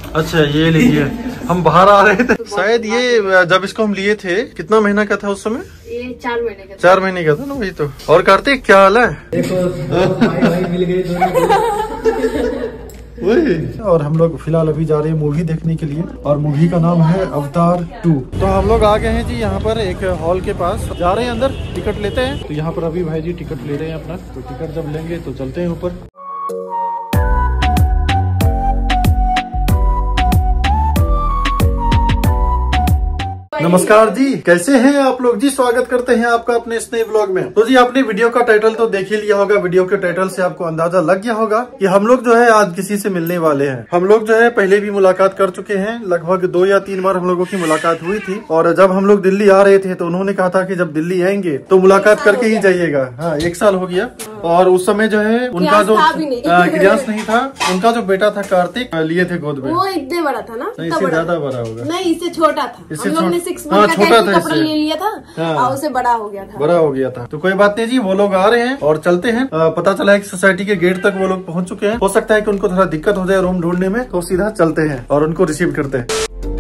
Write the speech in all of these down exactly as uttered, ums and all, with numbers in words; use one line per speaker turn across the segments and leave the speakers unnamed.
अच्छा ये लीजिए। हम बाहर आ रहे थे शायद ये जब इसको हम लिए थे कितना महीना का था उस समय?
ये चार महीने का
चार महीने का था ना वही तो। और कार्तिक क्या हाल है?
देखो भाई भाई मिल गए दोनों।
वही। और हम लोग फिलहाल अभी जा रहे हैं मूवी देखने के लिए और मूवी का नाम है अवतार टू। तो हम लोग आ गए हैं जी यहाँ पर एक हॉल के पास, जा रहे हैं अंदर टिकट लेते हैं। तो यहाँ पर अभी भाई जी टिकट ले रहे हैं अपना, तो टिकट जब लेंगे तो चलते हैं ऊपर। नमस्कार जी, कैसे हैं आप लोग जी? स्वागत करते हैं आपका अपने इस नए ब्लॉग में। तो जी आपने वीडियो का टाइटल तो देख ही लिया होगा। वीडियो के टाइटल से आपको अंदाजा लग गया होगा कि हम लोग जो है आज किसी से मिलने वाले हैं। हम लोग जो है पहले भी मुलाकात कर चुके हैं, लगभग दो या तीन बार हम लोगों की मुलाकात हुई थी। और जब हम लोग दिल्ली आ रहे थे तो उन्होंने कहा था कि जब दिल्ली आएंगे तो मुलाकात करके ही जाइएगा। हाँ, एक साल हो गया। और उस समय जो है उनका जो क्रियांश नहीं था, उनका जो बेटा था कार्तिक लिए थे गोद में।
वो इतने बड़ा था ना?
इससे ज्यादा बड़ा होगा?
नहीं, इससे छोटा था।
इससे
हाँ, छोटा था, कपड़ा ले लिया था।
हाँ,
और उसे बड़ा हो गया था।
बड़ा हो गया था। तो कोई बात नहीं जी, वो लोग आ रहे हैं और चलते हैं। आ, पता चला है कि सोसाइटी के गेट तक वो लोग पहुंच चुके हैं। हो सकता है कि उनको थोड़ा दिक्कत हो जाए रूम ढूंढने में, तो सीधा चलते हैं और उनको रिसीव करते हैं।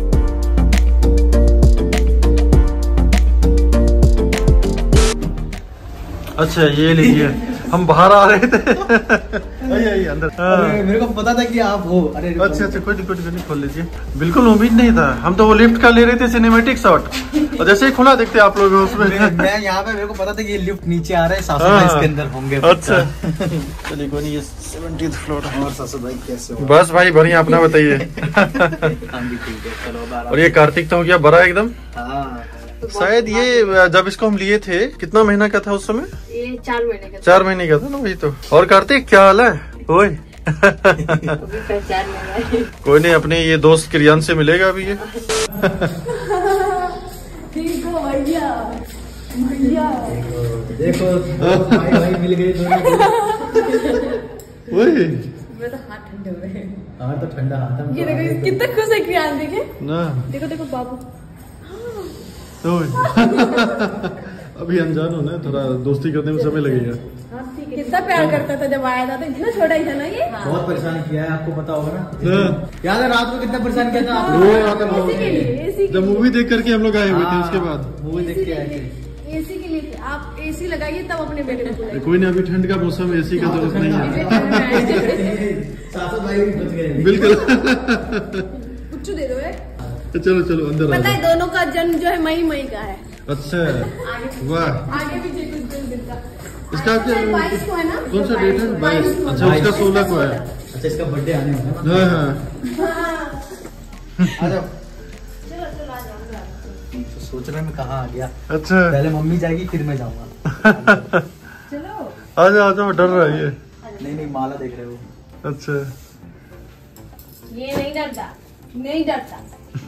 अच्छा ये लीजिए। हम बाहर आ रहे थे। आइए आइए अंदर।
अरे मेरे को पता था कि आप हो। अरे
अच्छा अच्छा, कोई कोई नहीं, खोल लीजिए। बिल्कुल उम्मीद नहीं था। हम तो वो लिफ्ट का ले रहे थे सिनेमेटिक शॉट, और जैसे ही खुला देखते आप लोग उसमें।
मैं यहाँ पे, मेरे को पता था कि ये लिफ्ट नीचे आ रहा है, सासू भाई इसके अंदर होंगे।
अच्छा चलिए कोई नहीं, ये सेवेंटीथ फ्लोर है।
और सासू भाई कैसे हो?
बस भाई बढ़िया, अपना बताइए।
हम भी ठीक है, चलो।
और ये कार्तिक तो हो गया बड़ा एकदम।
हाँ,
शायद ये जब इसको हम लिए थे कितना महीना का था उस समय?
ये चार महीने का
चार महीने का था ना वही तो। और कार्तिक क्या हाल है? ओए कोई नहीं, अपने ये दोस्त क्रियांश से मिलेगा अभी ये।
ठीक हो भैया, भैया
देखो भाई भाई मिल गए दोनों।
वही
मेरे तो हाथ ठंडे हो रहे हैं।
हाँ तो ठंडा हाथ।
ये देखो कितना खुश है क्रियांश, देखे
ना।
देखो देखो बाबू।
अभी अनजान हो ना, थोड़ा दोस्ती करने में समय लगेगा।
कितना प्यार करता था जब आया था, तो इतना छोटा ही था ना ये।
बहुत परेशान किया है, आपको पता होगा ना। याद है रात को कितना परेशान किया था
आपको?
जब मूवी देख करके हम लोग आए हुए थे, उसके बाद
मूवी देख के आए थे।
एसी के लिए आप एसी लगाइए तब अपने बेटे को बुलाइए।
कोई नहीं, अभी ठंड का मौसम, एसी का जरूरत नहीं है।
सासू भाई भी बच गए।
बिल्कुल।
कुछ दे दो।
चलो चलो अंदर।
पता है दोनों का जन्म जो है मई मई का है।
अच्छा वाह।
आगे भी कुछ दिन का।
इसका
बाईस को है ना?
कौन सा डेट है? बाईस। अच्छा उसका सोलह को है।
अच्छा इसका बर्थडे आने वाला है।
हाँ
आ जाओ।
चलो चलो आ जाओ।
तो सोच रहे मैं कहाँ आ गया।
अच्छा
पहले मम्मी जाएगी फिर मैं जाऊंगा।
चलो
आ जाओ आ जाओ, डर रहा है ये।
नहीं नहीं, माला देख रहे हो।
अच्छा
ये नहीं डरता, नहीं डरता।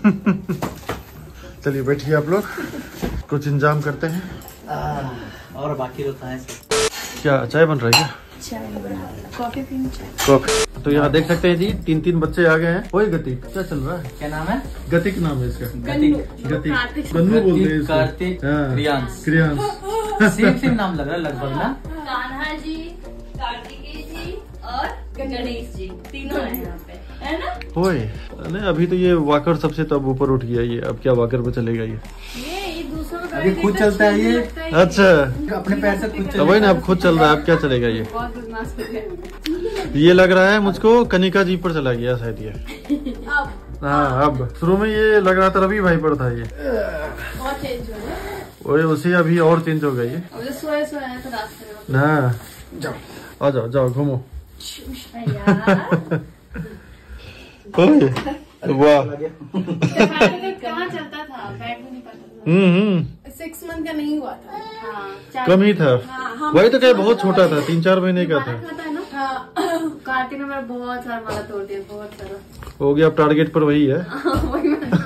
चलिए बैठिए आप लोग, कुछ इंतजाम करते हैं।
आ, और बाकी तो है
क्या चाय बन रहा है क्या?
चाय बना, कॉफी पीनी चाय।
कॉफी। तो यहाँ देख सकते हैं जी, तीन तीन बच्चे आ गए हैं। ओए गतिक, क्या चल रहा है?
क्या नाम है?
गतिक नाम है इसका।
गतिक।
गतिक गन्नू बोलते हैं इसको।
कार्तिक, क्रियांश।
क्रियांश
सेम सेम नाम लग रहा है लगभग ना।
कान्हा जी, कार्तिकेय जी और गणेश जी, तीनों हैं यहाँ पे, है ना?
ओए नहीं, अभी तो ये वाकर सबसे तब ऊपर उठ गया ये। अब क्या वाकर पे चलेगा ये?
ये ये दूसरों को
अभी खुद चलता है ये।
अच्छा
अपने पैर से खुद
वही ना, अब खुद चल रहा है, अब क्या चलेगा ये?
बहुत बदमाश हो गया।
ये लग रहा है मुझको कनिका जी पर चला गया शायद ये।
अब
हाँ अब शुरू में ये लग रहा था रवि भाई पर था ये।
बहुत चेंज हो गया।
वही उसी अभी और चेंज हो गई है।
अब जो सोए सोए आया था रास्ते में।
ना जाओ आ जाओ जाओ घूमो।
यार
ओए वाह।
कहाँ चलता था, बैठ भी नहीं पाता था।
हम्म हम्म
सिक्स मंथ का नहीं हुआ था। हाँ,
कम ही था।
हाँ,
वही तो क्या बहुत छोटा था, तीन चार महीने का था।
खाता है ना। हाँ, कार्तिक ने मेरा बहुत सारा माला तोड़ दिया, बहुत सारा
हो गया। अब टारगेट पर वही है।
वही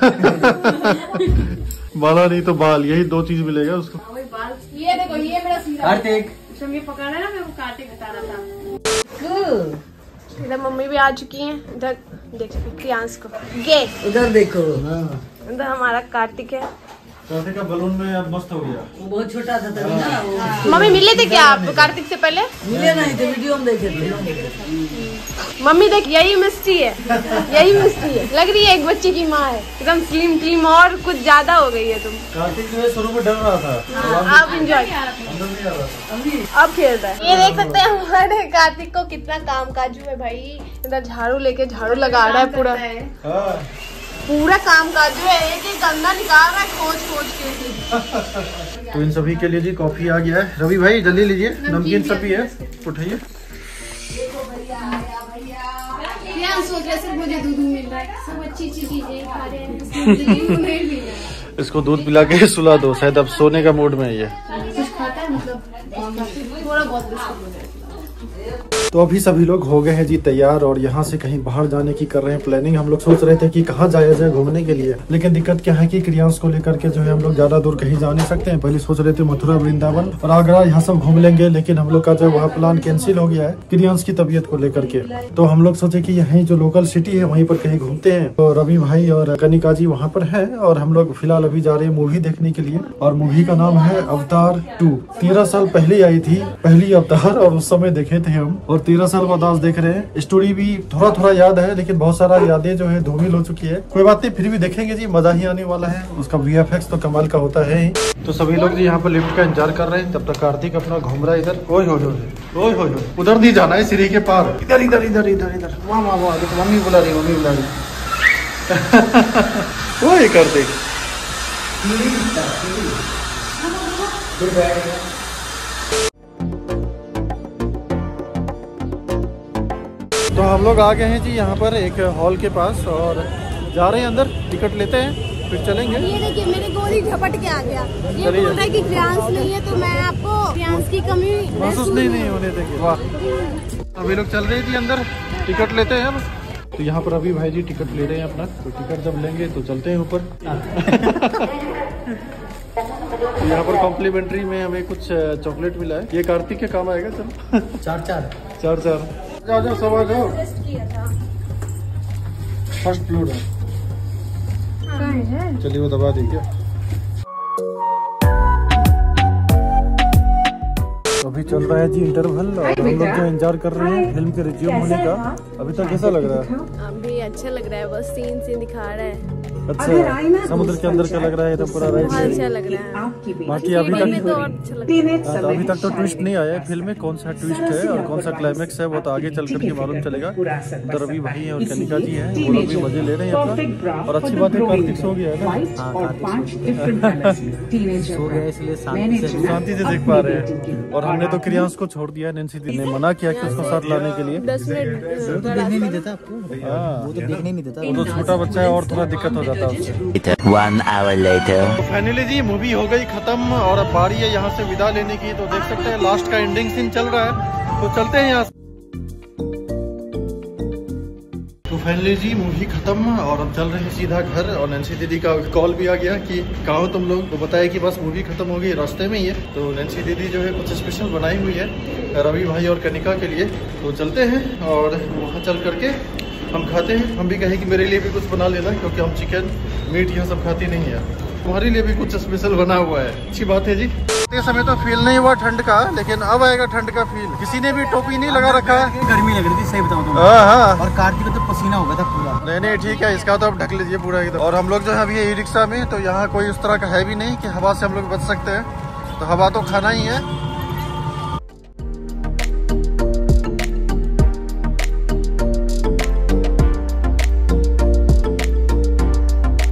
मैं
माला नहीं तो बाल, यही दो चीज मिलेगा उसको।
वही बाल। ये देखो, ये मेरा सीधा
कार्तिक
जब ये पकड़ रहा है ना, मेरे को कार्तिक बता रहा था। इधर मम्मी भी आ चुकी हैं। इधर देख क्रियांश को, ये
उधर देखो।
इधर हमारा कार्तिक है।
कार्तिक का बलून में अब मस्त हो गया।
वो बहुत छोटा था तभी ना वो।
मम्मी मिले थे क्या आप कार्तिक से पहले?
मिले नहीं थे, वीडियो में देखे थे।
मम्मी देख यही मिस्टी है, यही मिस्टी है। लग रही है एक बच्चे की माँ है, एकदम स्लिम स्लिम और कुछ ज्यादा हो गई है तुम।
कार्तिक जो है शुरू में डर रहा था,
अब इंजॉय अब खेल रहा है। ये देख सकते हैं हमारे कार्तिक को कितना काम काजू है भाई। इधर झाड़ू लेके झाड़ू लगा रहा है पूरा, पूरा काम काजू है। एक एक गंदा निकाल रहा है खोज खोज के।
तो इन सभी के लिए जी कॉफी आ गया है। रवि भाई जल्दी लीजिए, नमकीन सभी है, उठाइए।
सोच रहे सिर्फ मुझे दूध मिल रहा है, सब अच्छी अच्छी चीजें खा रहे हैं।
इसको दूध पिला के सुला दो, शायद अब सोने का मूड में है ये।
कुछ खाता है मतलब थोड़ा बहुत।
तो अभी सभी लोग हो गए हैं जी तैयार और यहाँ से कहीं बाहर जाने की कर रहे हैं प्लानिंग। हम लोग सोच रहे थे कि कहाँ जाया जाए घूमने के लिए, लेकिन दिक्कत क्या है कि क्रियांश को लेकर के जो है हम लोग ज्यादा दूर कहीं जा नहीं सकते हैं। पहले सोच रहे थे मथुरा, वृंदावन और आगरा यहाँ सब घूम लेंगे, लेकिन हम लोग का जो वहाँ प्लान कैंसिल हो गया है क्रियांश की तबीयत को लेकर के। तो हम लोग सोचे कि यही जो लोकल सिटी है वहीं पर कहीं घूमते हैं। तो रवि भाई और कनिका जी वहाँ पर है और हम लोग फिलहाल अभी जा रहे हैं मूवी देखने के लिए। और मूवी का नाम है अवतार टू। तेरह साल पहले आई थी पहली अवतार और उस समय देखे थे हम, और तेरह साल बाद आज देख रहे हैं। स्टोरी भी थोड़ा थोड़ा याद है, लेकिन बहुत सारा यादें जो है धूमिल हो चुकी है। कोई बात नहीं, फिर भी देखेंगे जी, मजा ही आने वाला है। उसका वी एफ एक्स तो कमाल का होता है ही। तो सभी लोग जी यहाँ पर लिफ्ट का इंतजार कर रहे हैं, तब तक कार्तिक अपना घूम रहा है इधर। ओए हो ओए हो उधर नहीं जाना है, सीढ़ी के पार, इधर इधर इधर इधर इधर वहाँ वहाँ वहाँ। देखो मम्मी बुला रही, मम्मी बुला रही। ओए कार्तिक तो हम लोग आ गए हैं जी यहाँ पर एक हॉल के पास और जा रहे हैं अंदर, टिकट लेते हैं फिर चलेंगे।
ये देखिए मेरे गोली झपट के आ गया। ये बोल रहा है कि क्रियांश नहीं है तो मैं आपको क्रियांश की कमी
महसूस नहीं, नहीं होने देंगे। वाह, अभी लोग चल रहे थे अंदर, टिकट लेते हैं अब। तो यहाँ पर अभी भाई जी टिकट ले रहे हैं अपना, तो टिकट जब लेंगे तो चलते हैं ऊपर। तो यहाँ पर कॉम्प्लीमेंट्री में हमें कुछ चॉकलेट मिला है, ये कार्तिक के काम आएगा। चलो
चार चार
चार चार जाओ जाओ सब आ जाओ। फर्स्ट फ्लोर है, चलिए वो दबा दी क्या। अभी चल रहा है जी इंटरवल और हम लोग जो इंतजार कर रहे हैं फिल्म के रिज्यूम होने का। अभी तक कैसा लग रहा है?
अभी अच्छा लग रहा है, बस सीन सीन दिखा रहा है।
अच्छा, समुद्र के अंदर का लग रहा है, तो पूरा राइट
बहुत अच्छा लग रहा है।
बाकी अभी तक
तो और अच्छा लग रहा है।
तो अभी तक तो ट्विस्ट नहीं आया है फिल्म में, कौन सा ट्विस्ट है और कौन सा क्लाइमेक्स है वो तो आगे चल करके मालूम चलेगा। तो रवि भाई है और कनिका जी है, वो लोग भी मजे ले रहे हैं अपना। और अच्छी बात है कार्तिक सो गया है ना,
सो गया इसलिए शांति से
शांति से देख पा रहे हैं। और हमने तो क्रियांश को छोड़ दिया, नैन्सी दी ने मना किया कि उसको साथ लाने के लिए।
दस मिनट
देखने नहीं देता आपको, वो तो देखने नहीं देता।
वो तो छोटा बच्चा है और थोड़ा दिक्कत हो जाता है उससे।
One hour later.
तो फाइनली जी मूवी हो गई खत्म और अब बारी है यहाँ से विदा लेने की। तो देख सकते हैं लास्ट का एंडिंग सीन चल रहा है, तो चलते हैं यहाँ से। तो फाइनली जी मूवी खत्म और अब चल रहे हैं सीधा घर। और नैन्सी दीदी का कॉल भी आ गया कि कहाँ हो तुम लोग, तो बताया कि बस मूवी खत्म हो गई, रास्ते में ही है। तो नैन्सी दीदी जो है कुछ स्पेशल बनाई हुई है रवि भाई और कनिका के लिए, तो चलते हैं और वहाँ चल करके हम खाते हैं। हम भी कहें कि मेरे लिए भी कुछ बना लेना, क्योंकि हम चिकन मीट यहाँ सब खाती नहीं है। तुम्हारे लिए भी कुछ स्पेशल बना हुआ है, अच्छी बात है जी। इस समय तो फील नहीं हुआ ठंड का, लेकिन अब आएगा ठंड का फील। किसी ने भी टोपी नहीं लगा रखा है,
गर्मी लग रही थी सही बताऊं तो।
हाँ हाँ,
और कार्तिक तो पसीना हो गया था पूरा।
नहीं नहीं ठीक है, इसका तो अब ढक लीजिए पूरा एकदम। और हम लोग जो है अभी ई रिक्शा में, तो यहाँ कोई उस तरह का है भी नहीं कि हवा से हम लोग बच सकते हैं, तो हवा तो खाना ही है।